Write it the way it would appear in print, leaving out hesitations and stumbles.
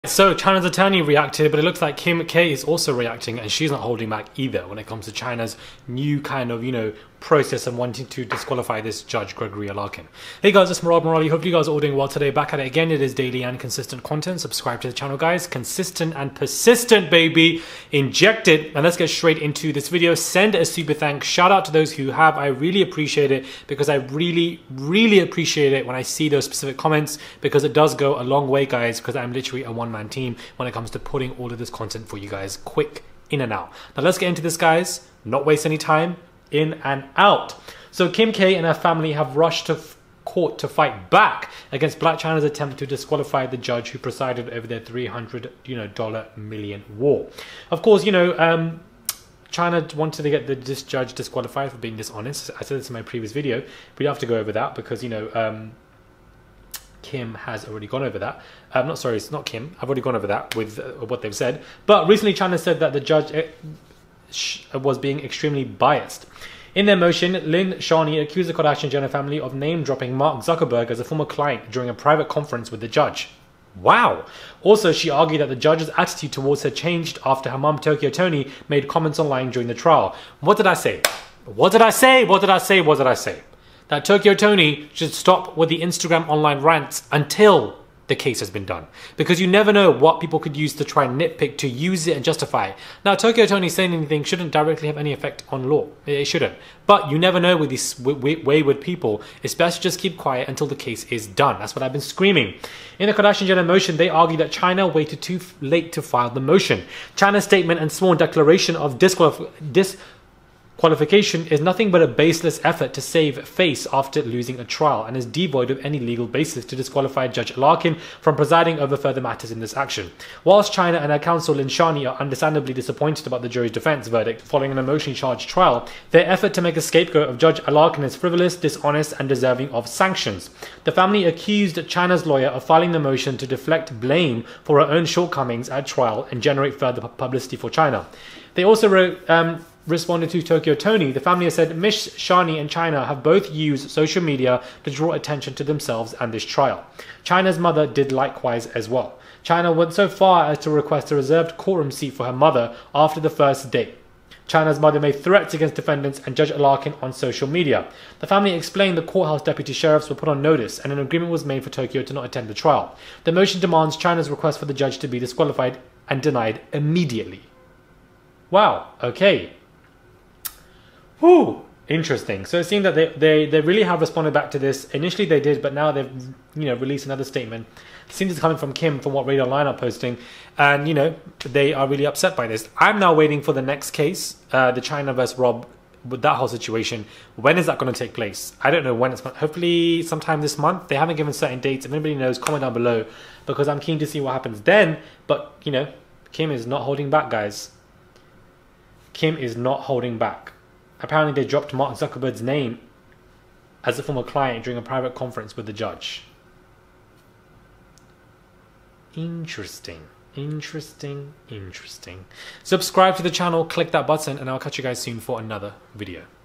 So China's attorney reacted, but it looks like Kim K is also reacting, and she's not holding back either when it comes to China's new kind of, process of wanting to disqualify this judge, Gregory Alarcon. Hey guys, it's Murad Morali. Hope you guys are all doing well today. Back at it again. It is daily and consistent content. Subscribe to the channel, guys. Consistent and persistent, baby. Inject it. And let's get straight into this video. Send a super thanks. Shout out to those who have. I really appreciate it, because I really appreciate it when I see those specific comments, because it does go a long way, guys, because I'm literally a one-man team when it comes to putting all of this content for you guys quick in and out. Now let's get into this, guys. Not waste any time. In and out. So Kim K and her family have rushed to court to fight back against Blac Chyna's attempt to disqualify the judge who presided over their $300 million war. Of course, China wanted to get this judge disqualified for being dishonest. I said this in my previous video. We don't have to go over that because Kim has already gone over that. Not sorry, it's not Kim. I've already gone over that with what they've said. But recently, China said that the judge was being extremely biased. In their motion, Lin Shani accused the Kardashian-Jenner family of name-dropping Mark Zuckerberg as a former client during a private conference with the judge. Wow! Also, she argued that the judge's attitude towards her changed after her mum, Tokyo Toni, made comments online during the trial. What did I say? What did I say? What did I say? What did I say? That Tokyo Toni should stop with the Instagram online rants until the case has been done, because you never know what people could use to try and nitpick, to use it and justify it. Now, Tokyo Toni saying anything shouldn't directly have any effect on law. It shouldn't. But you never know with these wayward people. It's best to just keep quiet until the case is done. That's what I've been screaming. In the Kardashian-Jenner motion, they argue that China waited too late to file the motion. China's statement and sworn declaration of disqualification is nothing but a baseless effort to save face after losing a trial, and is devoid of any legal basis to disqualify Judge Alarcon from presiding over further matters in this action. Whilst China and her counsel Lin Shani are understandably disappointed about the jury's defense verdict following an emotionally charged trial, their effort to make a scapegoat of Judge Alarcon is frivolous, dishonest, and deserving of sanctions. The family accused China's lawyer of filing the motion to deflect blame for her own shortcomings at trial and generate further publicity for China. They also responded to Tokyo Toni. The family has said Ms. Shani and China have both used social media to draw attention to themselves and this trial. China's mother did likewise as well. China went so far as to request a reserved courtroom seat for her mother after the first day. China's mother made threats against defendants and Judge Alarcon on social media. The family explained the courthouse deputy sheriffs were put on notice, and an agreement was made for Tokyo to not attend the trial. The motion demands China's request for the judge to be disqualified and denied immediately. Wow, okay. Whew, interesting. So it seems that they really have responded back to this. Initially they did, but now they've released another statement. It seems it's coming from Kim, from what Radio Online are posting, and they are really upset by this. I'm now waiting for the next case, the China versus Rob, with that whole situation. When is that going to take place? I don't know when it's. Hopefully sometime this month. They haven't given certain dates. If anybody knows, comment down below, because I'm keen to see what happens then. But Kim is not holding back, guys. Kim is not holding back. Apparently they dropped Mark Zuckerberg's name as a former client during a private conference with the judge. Interesting. Interesting. Subscribe to the channel, click that button, and I'll catch you guys soon for another video.